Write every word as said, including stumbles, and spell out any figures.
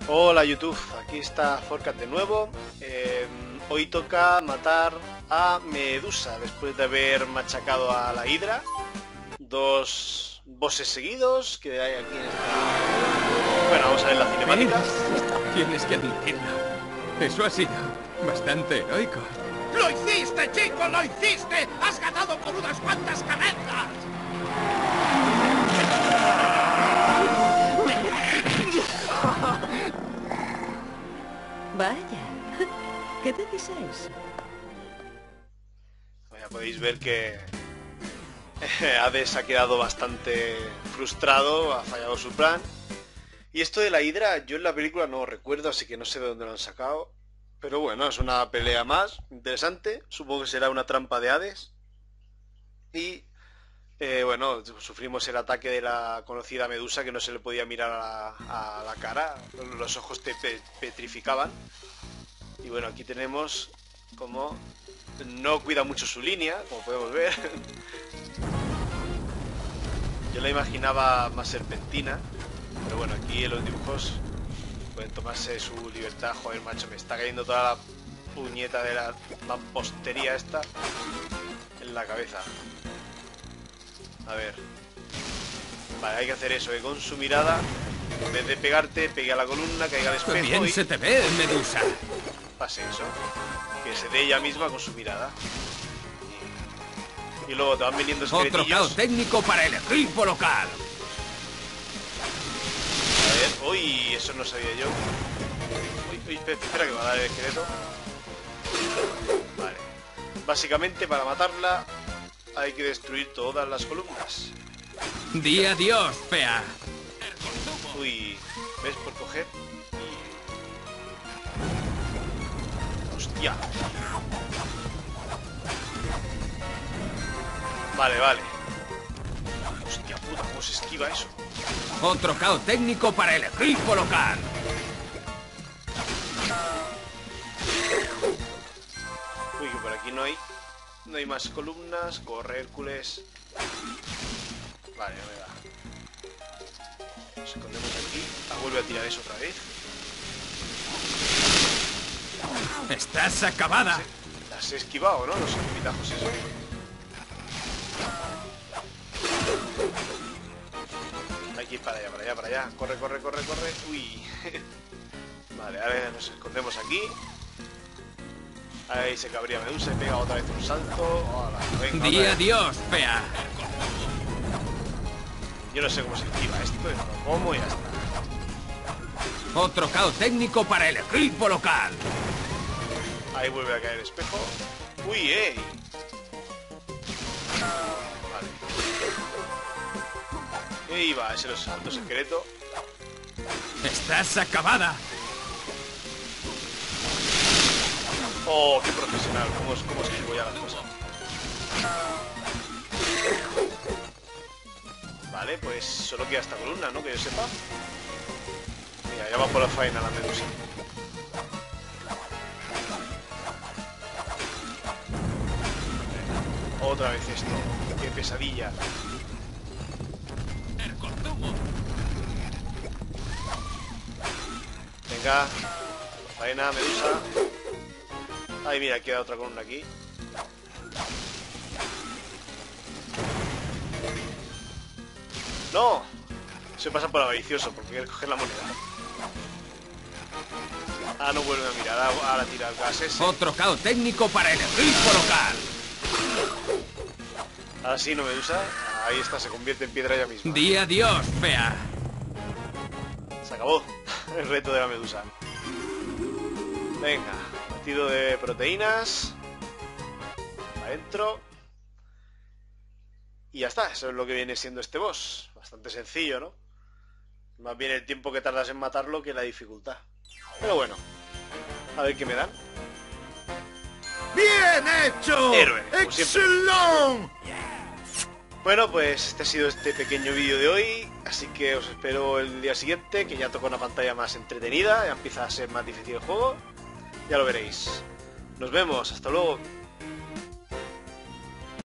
Hola YouTube, aquí está Forcat de nuevo. Eh, hoy toca matar a Medusa después de haber machacado a la Hidra. Dos bosses seguidos que hay aquí en esta... Bueno, vamos a ver la cinemática. Tienes que admitirlo. Eso ha sido bastante heroico. ¡Lo hiciste, chico! ¡Lo hiciste! ¡Has ganado por unas cuantas cabezas! Vaya, ¿qué te dices? Ya podéis ver que Hades ha quedado bastante frustrado, ha fallado su plan. Y esto de la Hidra, yo en la película no recuerdo, así que no sé de dónde lo han sacado. Pero bueno, es una pelea más, interesante. Supongo que será una trampa de Hades. Y eh, bueno, sufrimos el ataque de la conocida Medusa, que no se le podía mirar a la, a la cara. Los ojos te pe petrificaban. Y bueno, aquí tenemos como no cuida mucho su línea, como podemos ver. Yo la imaginaba más serpentina, pero bueno, aquí en los dibujos pueden tomarse su libertad. Joder, macho, me está cayendo toda la puñeta de la mampostería esta en la cabeza. A ver. Vale, hay que hacer eso, que con su mirada, en vez de pegarte, pegue a la columna, caiga al espejo. ¡Qué bien y se te ve, Medusa! pase eso. Que se dé ella misma con su mirada. Y luego te van viniendo esqueletillos. Otro caos técnico para el equipo local. A ver, uy, eso no sabía yo. Uy, uy, espera que va a dar el esqueleto. Vale. Básicamente para matarla hay que destruir todas las columnas. Di adiós, fea. Uy, ¿ves? Por coger. Y... hostia. Vale, vale. Hostia puta, ¿cómo se esquiva eso? Otro caos técnico para el equipo local. Uy, que por aquí no hay no hay más columnas. Corre, Hércules. Vale, no me da. Nos escondemos aquí. Ah, vuelve a tirar eso otra vez. Estás acabada. Las he esquivado, ¿no? Los esquivitajos esos. Hay que ir para allá, para allá, para allá. Corre, corre, corre, corre. Uy. Vale, ahora nos escondemos aquí. Ahí se cabría Medusa y pega otra vez un salto. Hola, venga, Di otra vez. adiós, fea. Yo no sé cómo se esquiva esto, pero lo como y ya está. Otro caos técnico para el equipo local. Ahí vuelve a caer el espejo. Uy, ey. Vale. Ahí va, ese los saltos secreto. Estás acabada. Oh, qué profesional. ¿Cómo, cómo esquivo ya las cosas? Vale, pues solo queda esta columna, ¿no? Que yo sepa. Mira, ya va por la faena la Medusa. Otra vez esto. Qué pesadilla. Venga. Faena, Medusa. Ay, mira, queda otra columna aquí. ¡No! Se pasa por avaricioso porque quiere coger la moneda. Ah, no vuelve a mirar. Ahora tira el gas ese. Otro caos técnico para el equipo local. Ahora sí, no Medusa. Ahí está, se convierte en piedra ella misma. Di adiós, fea. Se acabó el reto de la Medusa. Venga, batido de proteínas. Adentro. Y ya está, eso es lo que viene siendo este boss. Bastante sencillo, ¿no? Más bien el tiempo que tardas en matarlo que la dificultad. Pero bueno, a ver qué me dan. ¡Bien hecho! Héroe, como siempre. ¡Excelente! Bueno, pues este ha sido este pequeño vídeo de hoy. Así que os espero el día siguiente, que ya toca una pantalla más entretenida. Ya empieza a ser más difícil el juego. Ya lo veréis. Nos vemos, hasta luego.